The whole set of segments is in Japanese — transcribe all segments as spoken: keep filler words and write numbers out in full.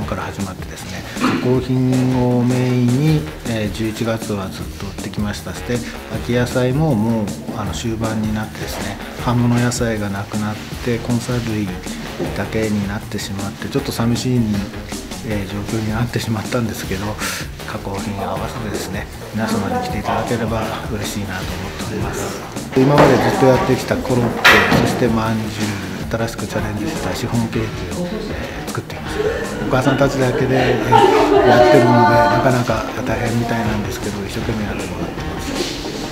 から始まってですね、加工品をメインに、えー、じゅういちがつはずっと売ってきました。そして秋野菜ももうあの終盤になってですね、葉物野菜がなくなって根菜類だけになってしまって、ちょっと寂しいに、えー、状況になってしまったんですけど、加工品合わせてですね、皆様に来ていただければ嬉しいなと思っております。今までずっとやってきたコロッケ、そしてまんじゅう、新しくチャレンジしたシフォンケーキを、えー、作っています。お母さんたちだけで、えー、やってるのでなかなか大変みたいなんですけど、一生懸命やってもらってます。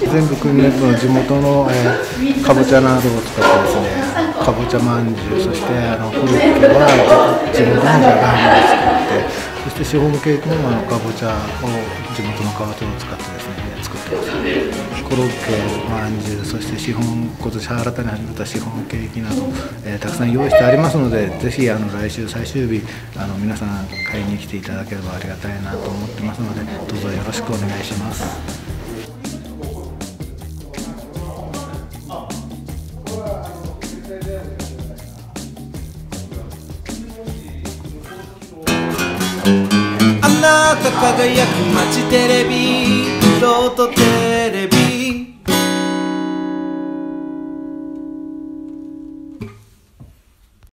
全部訓練部の地元の、えー、かぼちゃなどを使ってですね、かぼちゃまんじゅう、そしてあのコロッケは地元のじゃがいもを使って、そしてシフォンケーキもあのかぼちゃを地元のかぼちゃを使ってですね作ってます。コロッケ、まんじゅう、そしてシフォン、今年新たに始めたシフォンケーキなど、えー、たくさん用意してありますので、ぜひあの来週最終日あの皆さん買いに来ていただければありがたいなと思ってますので、どうぞよろしくお願いします。 あなた輝く街テレビ色とテ